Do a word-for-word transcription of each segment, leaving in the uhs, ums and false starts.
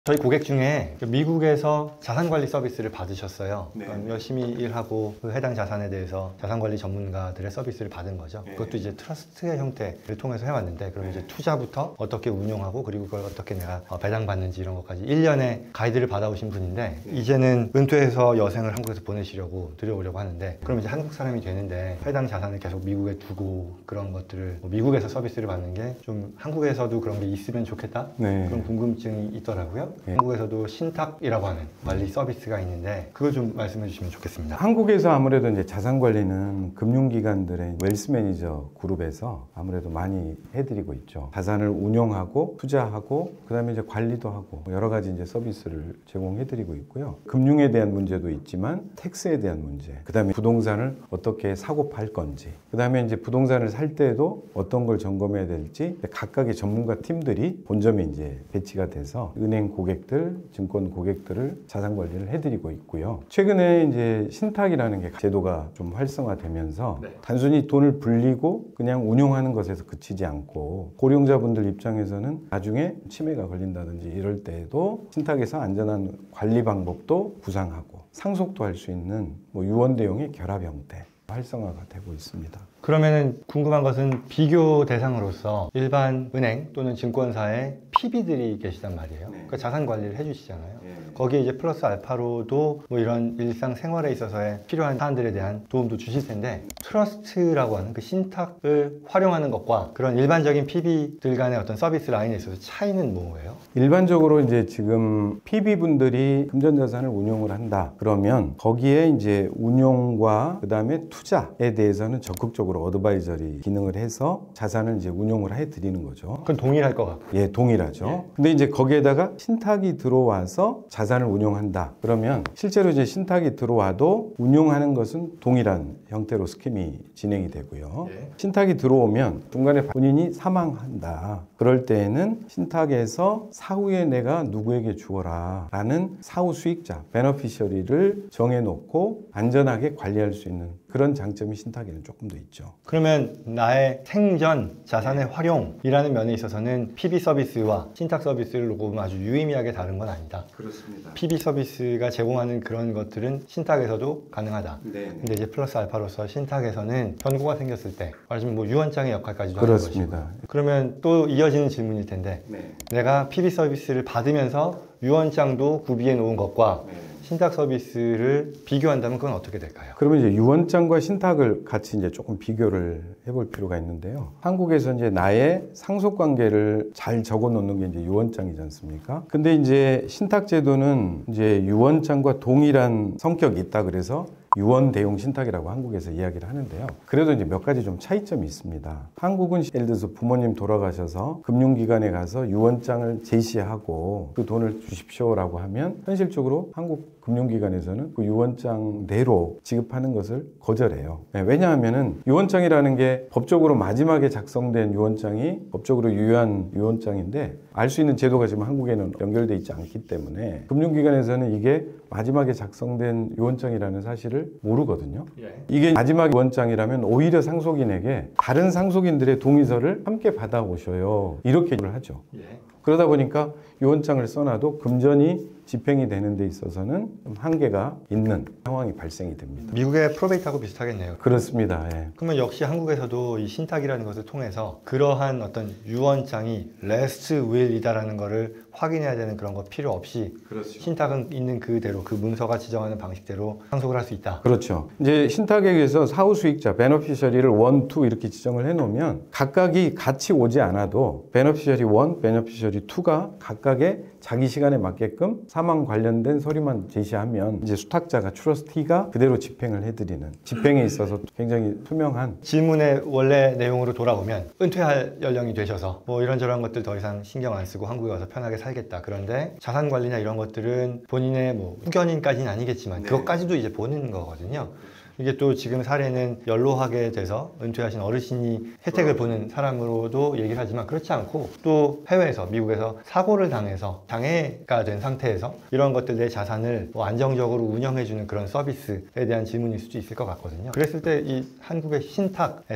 저희 고객 중에 미국에서 자산관리 서비스를 받으셨어요. 네. 열심히 일하고 그 해당 자산에 대해서 자산관리 전문가들의 서비스를 받은 거죠. 네. 그것도 이제 트러스트의 형태를 통해서 해왔는데, 그럼 네. 이제 투자부터 어떻게 운용하고 그리고 그걸 어떻게 내가 배당받는지 이런 것까지 일 년의 가이드를 받아오신 분인데, 네. 이제는 은퇴해서 여생을 한국에서 보내시려고 들여오려고 하는데, 그럼 이제 한국 사람이 되는데 해당 자산을 계속 미국에 두고 그런 것들을 뭐 미국에서 서비스를 받는 게 좀 한국에서도 그런 게 있으면 좋겠다? 네. 그런 궁금증이 있더라고요. 네. 한국에서도 신탁이라고 하는 관리 서비스가 있는데, 그걸 좀 말씀해 주시면 좋겠습니다. 한국에서 아무래도 이제 자산 관리는 금융기관들의 웰스 매니저 그룹에서 아무래도 많이 해드리고 있죠. 자산을 운용하고 투자하고 그다음에 이제 관리도 하고 여러 가지 이제 서비스를 제공해드리고 있고요. 금융에 대한 문제도 있지만 텍스에 대한 문제, 그다음에 부동산을 어떻게 사고 팔 건지, 그다음에 이제 부동산을 살 때도 어떤 걸 점검해야 될지 각각의 전문가 팀들이 본점에 이제 배치가 돼서 은행 고객들, 증권 고객들을 자산 관리를 해드리고 있고요. 최근에 이제 신탁이라는 게 제도가 좀 활성화되면서 네. 단순히 돈을 불리고 그냥 운용하는 것에서 그치지 않고 고령자분들 입장에서는 나중에 치매가 걸린다든지 이럴 때에도 신탁에서 안전한 관리 방법도 구상하고 상속도 할 수 있는 뭐 유언대용의 결합 형태 활성화가 되고 있습니다. 그러면은 궁금한 것은 비교 대상으로서 일반 은행 또는 증권사에 피비들이 계시단 말이에요. 네. 그러니까 자산 관리를 해주시잖아요. 네. 거기에 이제 플러스 알파로도 뭐 이런 일상 생활에 있어서의 필요한 사안들에 대한 도움도 주실 텐데, 트러스트라고 하는 그 신탁을 활용하는 것과 그런 일반적인 피비들 간의 어떤 서비스 라인에 있어서 차이는 뭐예요? 일반적으로 이제 지금 피비분들이 금전자산을 운용을 한다 그러면 거기에 이제 운용과 그 다음에 투자에 대해서는 적극적으로 어드바이저리 기능을 해서 자산을 이제 운용을 해 드리는 거죠. 그건 동일할 것 같고. 예, 동일하죠. 예. 근데 이제 거기에다가 신탁이 들어와서 자산을 운용한다. 그러면 실제로 이제 신탁이 들어와도 운용하는 것은 동일한 형태로 스킴이 진행이 되고요. 예. 신탁이 들어오면 중간에 본인이 사망한다. 그럴 때에는 신탁에서 사후에 내가 누구에게 주어라 라는 사후 수익자, 베너피셔리를 정해놓고 안전하게 관리할 수 있는 그런 장점이 신탁에는 조금 더 있죠. 그러면 나의 생전 자산의 활용이라는 면에 있어서는 피비 서비스와 신탁 서비스를 놓고 아주 유의미하게 다른 건 아니다. 그렇습니다. 피비 서비스가 제공하는 그런 것들은 신탁에서도 가능하다. 네. 근데 이제 플러스 알파로서 신탁에서는 변고가 생겼을 때, 말하자면 뭐 유언장의 역할까지도 하는 것이고. 그렇습니다. 그러면 또 이어지는 질문일 텐데, 네. 내가 피비 서비스를 받으면서 유언장도 구비해 놓은 것과 네. 신탁 서비스를 비교한다면 그건 어떻게 될까요? 그러면 이제 유언장과 신탁을 같이 이제 조금 비교를 해볼 필요가 있는데요. 한국에서 이제 나의 상속 관계를 잘 적어 놓는 게 이제 유언장이지 않습니까? 근데 이제 신탁 제도는 이제 유언장과 동일한 성격이 있다 그래서 유언 대용 신탁이라고 한국에서 이야기를 하는데요. 그래도 이제 몇 가지 좀 차이점이 있습니다. 한국은 예를 들어서 부모님 돌아가셔서 금융기관에 가서 유언장을 제시하고 그 돈을 주십시오라고 하면 현실적으로 한국 금융기관에서는 그 유언장대로 지급하는 것을 거절해요. 네, 왜냐하면은 유언장이라는 게 법적으로 마지막에 작성된 유언장이 법적으로 유효한 유언장인데 알 수 있는 제도가 지금 한국에는 연결돼 있지 않기 때문에 금융기관에서는 이게 마지막에 작성된 유언장이라는 사실을 모르거든요. 예. 이게 마지막 유언장이라면 오히려 상속인에게 다른 상속인들의 동의서를 함께 받아오셔요. 이렇게 하죠. 예. 그러다 보니까 유언장을 써놔도 금전이 집행이 되는 데 있어서는 좀 한계가 있는 상황이 발생이 됩니다. 미국의 프로베이트하고 비슷하겠네요. 그렇습니다. 예. 그러면 역시 한국에서도 이 신탁이라는 것을 통해서 그러한 어떤 유언장이 레스트 윌이다라는 것을 확인해야 되는 그런 거 필요 없이 그렇죠. 신탁은 있는 그대로 그 문서가 지정하는 방식대로 상속을 할 수 있다. 그렇죠. 이제 신탁에 의해서 사후 수익자, 베너피셔리를 일, 이 이렇게 지정을 해놓으면 각각이 같이 오지 않아도 베너피셔리 일, 베너피셔리 이가 각각의 자기 시간에 맞게끔 사망 관련된 서류만 제시하면 이제 수탁자가 트러스티가 그대로 집행을 해드리는, 집행에 있어서 굉장히 투명한. 질문의 원래 내용으로 돌아오면 은퇴할 연령이 되셔서 뭐 이런저런 것들 더 이상 신경 안 쓰고 한국에 와서 편하게 살겠다. 그런데 자산 관리나 이런 것들은 본인의 뭐 후견인까지는 아니겠지만 네. 그것까지도 이제 보는 거거든요. 이게 또 지금 사례는 연로하게 돼서 은퇴하신 어르신이 혜택을 보는 사람으로도 얘기를 하지만 그렇지 않고 또 해외에서 미국에서 사고를 당해서 장애가 된 상태에서 이런 것들 내 자산을 뭐 안정적으로 운영해주는 그런 서비스에 대한 질문일 수도 있을 것 같거든요. 그랬을 때 이 한국의 신탁에서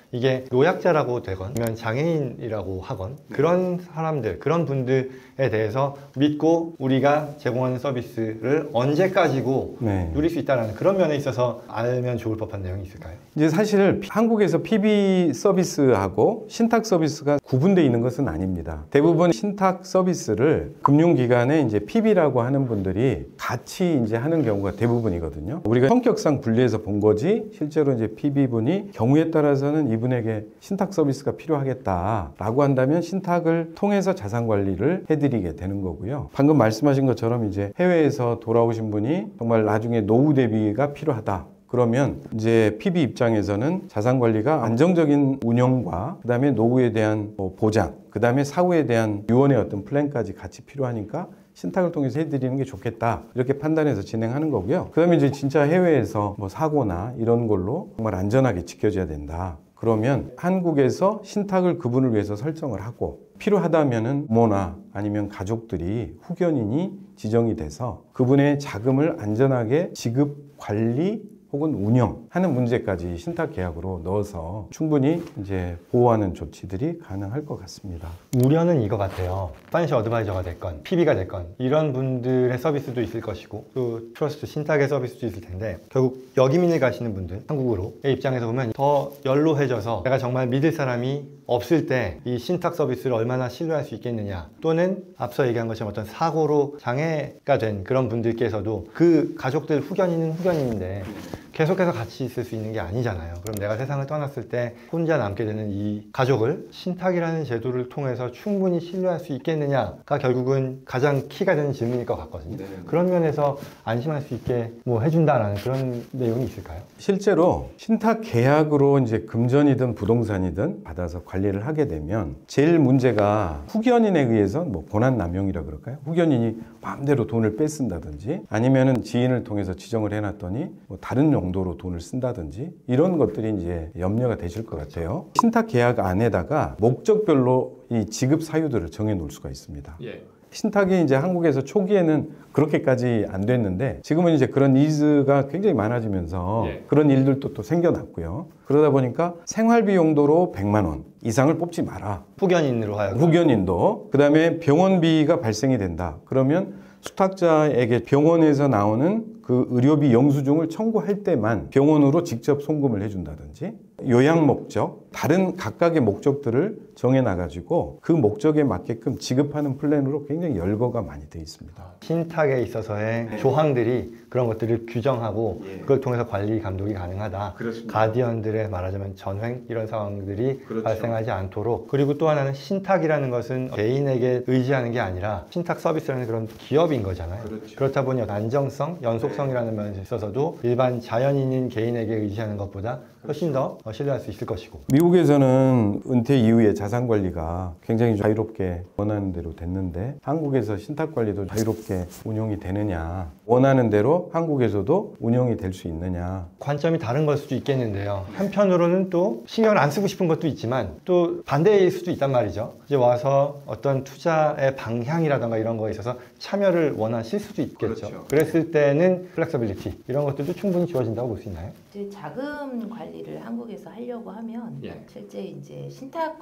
이게 노약자라고 되건 아니면 장애인이라고 하건 그런 사람들, 그런 분들에 대해서 믿고 우리가 제공하는 서비스를 언제까지고 네. 누릴 수 있다는 그런 면에 있어서 알면 좋을 법한 내용이 있을까요? 이제 사실 한국에서 피비 서비스하고 신탁 서비스가 구분되어 있는 것은 아닙니다. 대부분 신탁 서비스를 금융기관에 이제 피비라고 하는 분들이 같이 이제 하는 경우가 대부분이거든요. 우리가 성격상 분리해서 본 거지 실제로 이제 피비분이 경우에 따라서는 이분에게 신탁 서비스가 필요하겠다라고 한다면 신탁을 통해서 자산 관리를 해드리게 되는 거고요. 방금 말씀하신 것처럼 이제 해외에서 돌아오신 분이 정말 나중에 노후 대비가 필요하다. 그러면 이제 피비 입장에서는 자산 관리가 안정적인 운영과 그다음에 노후에 대한 뭐 보장, 그다음에 사후에 대한 유언의 어떤 플랜까지 같이 필요하니까 신탁을 통해서 해드리는 게 좋겠다 이렇게 판단해서 진행하는 거고요. 그다음에 이제 진짜 해외에서 뭐 사고나 이런 걸로 정말 안전하게 지켜져야 된다. 그러면 한국에서 신탁을 그분을 위해서 설정을 하고 필요하다면은 부모나 아니면 가족들이 후견인이 지정이 돼서 그분의 자금을 안전하게 지급 관리 혹은 운영하는 문제까지 신탁 계약으로 넣어서 충분히 이제 보호하는 조치들이 가능할 것 같습니다. 우려는 이거 같아요. 파이낸셜 어드바이저가 됐건 피비가 됐건 이런 분들의 서비스도 있을 것이고 또 트러스트 신탁의 서비스도 있을 텐데 결국 여기민을 가시는 분들 한국으로의 입장에서 보면 더 연로해져서 내가 정말 믿을 사람이 없을 때 이 신탁 서비스를 얼마나 신뢰할 수 있겠느냐, 또는 앞서 얘기한 것처럼 어떤 사고로 장애가 된 그런 분들께서도 그 가족들 후견인은 후견인인데 계속해서 같이 있을 수 있는 게 아니잖아요. 그럼 내가 세상을 떠났을 때 혼자 남게 되는 이 가족을 신탁이라는 제도를 통해서 충분히 신뢰할 수 있겠느냐가 결국은 가장 키가 되는 질문일 것 같거든요. 네. 그런 면에서 안심할 수 있게 뭐 해준다라는 그런 내용이 있을까요? 실제로 신탁 계약으로 이제 금전이든 부동산이든 받아서 관리를 하게 되면 제일 문제가 후견인에 의해서 뭐 권한 남용이라 그럴까요? 후견인이 마음대로 돈을 뺏쓴다든지 아니면은 지인을 통해서 지정을 해놨더니 뭐 다른 용도로 돈을 쓴다든지 이런 것들이 이제 염려가 되실 것 같아요. 신탁 계약 안에다가 목적별로 이 지급 사유들을 정해 놓을 수가 있습니다. 예. 신탁이 이제 한국에서 초기에는 그렇게까지 안 됐는데 지금은 이제 그런 니즈가 굉장히 많아지면서 예. 그런 일들도 또 생겨났고요. 그러다 보니까 생활비 용도로 백만 원 이상을 뽑지 마라. 후견인으로 하여금. 후견인도. 그다음에 병원비가 발생이 된다. 그러면 수탁자에게 병원에서 나오는 그 의료비 영수증을 청구할 때만 병원으로 직접 송금을 해준다든지 요양 목적, 다른 각각의 목적들을 정해놔가지고 그 목적에 맞게끔 지급하는 플랜으로 굉장히 열거가 많이 되어 있습니다. 신탁에 있어서의 네. 조항들이 그런 것들을 규정하고 예. 그걸 통해서 관리 감독이 가능하다. 그렇습니다. 가디언들의 말하자면 전횡 이런 상황들이 그렇죠. 발생하지 않도록. 그리고 또 하나는 신탁이라는 것은 개인에게 의지하는 게 아니라 신탁 서비스라는 그런 기업인 거잖아요. 그렇죠. 그렇다 보니 안정성, 연속성이라는 면에 있어서도 일반 자연인인 개인에게 의지하는 것보다 훨씬 더 신뢰할 수 있을 것이고. 미국에서는 은퇴 이후에 자산 관리가 굉장히 자유롭게 원하는 대로 됐는데 한국에서 신탁 관리도 자유롭게 운용이 되느냐, 원하는 대로 한국에서도 운영이 될 수 있느냐. 관점이 다른 걸 수도 있겠는데요. 한편으로는 또 신경을 안 쓰고 싶은 것도 있지만 또 반대일 수도 있단 말이죠. 이제 와서 어떤 투자의 방향이라던가 이런 거에 있어서 참여를 원하실 수도 있겠죠. 그렇죠. 그랬을 때는 플렉서빌리티 이런 것들도 충분히 주어진다고 볼 수 있나요? 이제 자금 관리를 한국에서 하려고 하면 예. 실제 이제 신탁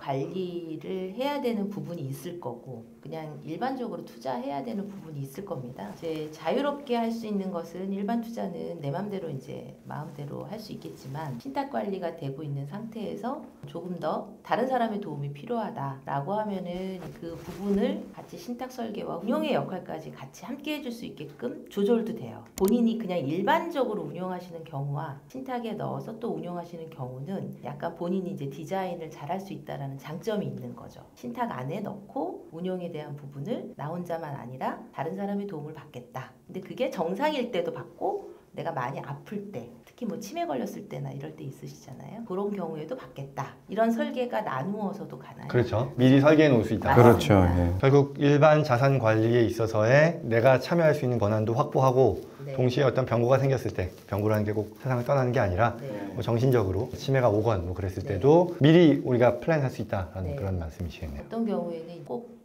관리를 해야 되는 부분이 있을 거고 그냥 일반적으로 투자해야 되는 부분이 있을 겁니다. 이제 자유롭게 할 수 있는 것은 일반 투자는 내 마음대로 이제 마음대로 할 수 있겠지만 신탁 관리가 되고 있는 상태에서 조금 더 다른 사람의 도움이 필요하다라고 하면은 그 부분을 같이 신탁 설계와 운용의 역할까지 같이 함께 해줄 수 있게끔 조절도 돼요. 본인이 그냥 일반적으로 운용하시는 경우와 신탁에 넣어서 또 운용하시는 경우는 약간 본인이 이제 디자인을 잘할 수 있다라는 장점이 있는 거죠. 신탁 안에 넣고 운용에 대한 부분을 나 혼자만 아니라 다른 사람의 도움을 받겠다. 근데 그게 정상일 때도 받고 내가 많이 아플 때, 특히 뭐 치매 걸렸을 때나 이럴 때 있으시잖아요. 그런 경우에도 받겠다. 이런 설계가 나누어서도 가나요? 그렇죠. 미리 설계해 놓을 수 있다. 맞습니다. 그렇죠. 예. 결국 일반 자산 관리에 있어서의 내가 참여할 수 있는 권한도 확보하고 네. 동시에 어떤 병고가 생겼을 때 병고라는 게 꼭 세상을 떠나는 게 아니라 네. 뭐 정신적으로 치매가 오건 뭐 그랬을 네. 때도 미리 우리가 플랜할 수 있다라는 네. 그런 말씀이시겠네요. 어떤 경우에는 꼭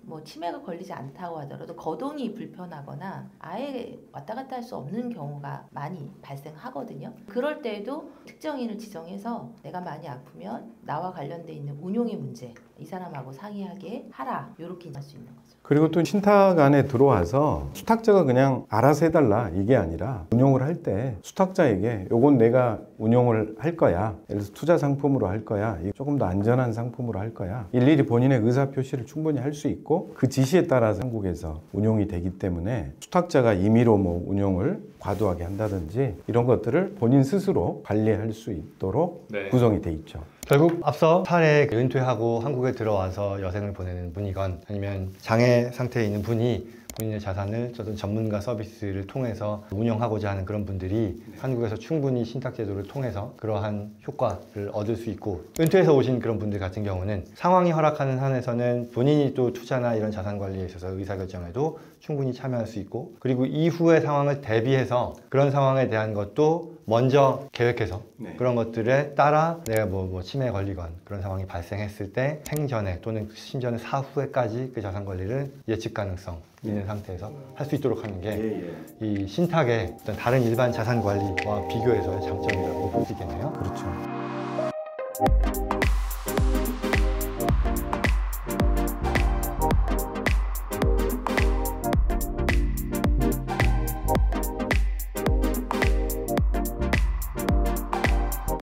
뭐 치매가 걸리지 않다고 하더라도 거동이 불편하거나 아예 왔다 갔다 할 수 없는 경우가 많이 발생하거든요. 그럴 때에도 특정인을 지정해서 내가 많이 아프면 나와 관련돼 있는 운용의 문제 이 사람하고 상의하게 하라 이렇게 할 수 있는 거죠. 그리고 또 신탁 안에 들어와서 수탁자가 그냥 알아서 해달라 이게 아니라 운용을 할 때 수탁자에게 요건 내가 운용을 할 거야. 예를 들어서 투자 상품으로 할 거야. 이거 조금 더 안전한 상품으로 할 거야. 일일이 본인의 의사 표시를 충분히 할 수 있고 그 지시에 따라서 한국에서 운용이 되기 때문에 수탁자가 임의로 뭐 운용을 과도하게 한다든지 이런 것들을 본인 스스로 관리할 수 있도록 네. 구성이 돼 있죠. 결국 앞서 사례 은퇴하고 한국에 들어와서 여생을 보내는 분이건 아니면 장애 상태에 있는 분이 본인의 자산을 어떤 전문가 서비스를 통해서 운영하고자 하는 그런 분들이 한국에서 충분히 신탁제도를 통해서 그러한 효과를 얻을 수 있고, 은퇴해서 오신 그런 분들 같은 경우는 상황이 허락하는 한에서는 본인이 또 투자나 이런 자산 관리에 있어서 의사결정에도 충분히 참여할 수 있고, 그리고 이후의 상황을 대비해서 그런 상황에 대한 것도 먼저 계획해서 네. 그런 것들에 따라 내가 뭐, 뭐 치매에 걸리건 그런 상황이 발생했을 때 생전에 또는 심지어는 사후에까지 그 자산 관리를 예측 가능성 있는 상태에서 할 수 있도록 하는 게 이 신탁의 어떤 다른 일반 자산 관리와 비교해서의 장점이라고 볼 수 있겠네요. 그렇죠.